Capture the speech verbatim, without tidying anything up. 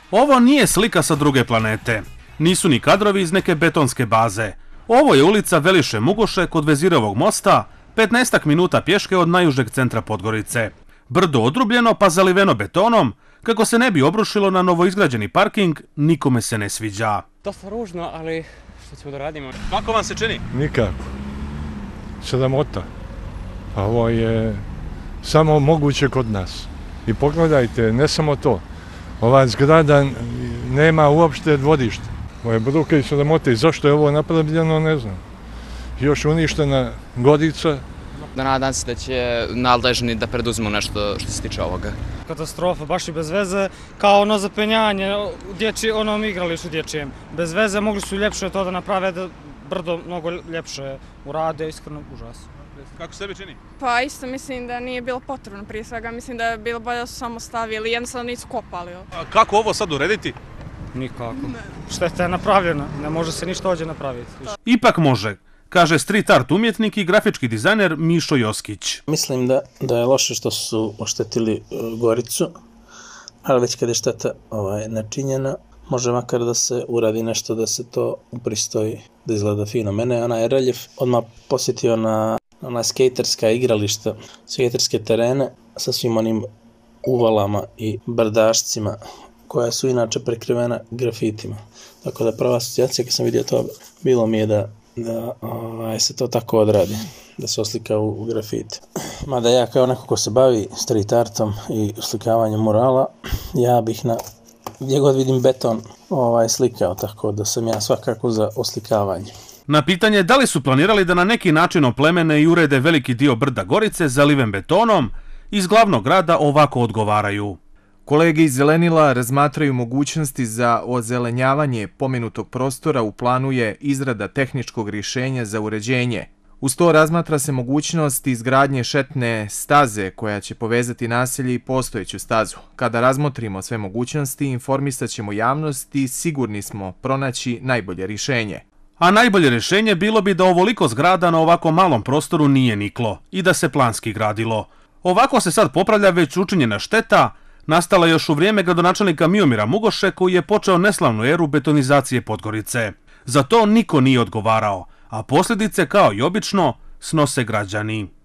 Ovo nije slika sa druge planete. Nisu ni kadrovi iz neke betonske baze. Ovo je ulica Veliše Mugoše kod Vezirovog mosta, petnaestak minuta pješke od najužeg centra Podgorice. Brdo odrubljeno pa zaliveno betonom, kako se ne bi obrušilo na novoizgrađeni parking, nikome se ne sviđa. Dosta ružno, ali što ćemo da radimo? Kako vam se čini? Nikako. Sramota. Ovo je samo moguće kod nas. I pogledajte, ne samo to. Ova zgrada nema uopšte dvorište. Ovo je bruke i sramote. I zašto je ovo napravljeno, ne znam. Još uništena Gorica. Nadam se da će nadležni da preduzmu nešto što se tiče ovoga. Katastrofa, baš i bez veze, kao ono zapenjanje u onom igralištu dječjem. Bez veze mogli su ljepše to da naprave, da Brdo mnogo ljepše urade, iskreno užas. Kako se tebi čini? Pa isto mislim da nije bilo potrebno prije svega, mislim da je bilo bolje da su samo stavili, jednostavno nisu kopali. A kako ovo sad urediti? Nikako. Šteta je napravljena, ne može se ništa ovdje napraviti. Ipak može, kaže street art umjetnik i grafički dizajner Mišo Joskić. Mislim da, da je loše što su oštetili uh, Goricu, ali već kad je šteta ovaj, načinjena, može makar da se uradi nešto da se to upristoji, da izgleda fino. Mene je onaj reljef odmah posjetio na ona skejterska igrališta, skejterske terene sa svim onim uvalama i brdašcima koja su inače prekrivena grafitima. Tako da prva asocijacija kad sam vidio to bilo mi je da, da ovaj, se to tako odradi, da se oslika u, u grafiti. Mada ja kao neko ko se bavi street artom i slikavanjem murala, ja bih na gdje god vidim beton ovaj, slikao, tako da sam ja svakako za oslikavanje. Na pitanje da li su planirali da na neki način oplemene i urede veliki dio brda Gorice zaliven betonom, iz glavnog grada ovako odgovaraju. Kolege iz Zelenila razmatraju mogućnosti za ozelenjavanje pomenutog prostora, u planu je izrada tehničkog rješenja za uređenje. Uz to razmatra se mogućnost izgradnje šetne staze koja će povezati naselje i postojeću stazu. Kada razmotrimo sve mogućnosti, informisat ćemo javnost i sigurni smo pronaći najbolje rješenje. A najbolje rješenje bilo bi da ovoliko zgrada na ovako malom prostoru nije niklo i da se planski gradilo. Ovako se sad popravlja već učinjena šteta, nastala još u vrijeme gradonačelnika Miomira Mugoše koji je počeo neslavnu eru betonizacije Podgorice. Za to niko nije odgovarao, a posljedice kao i obično snose građani.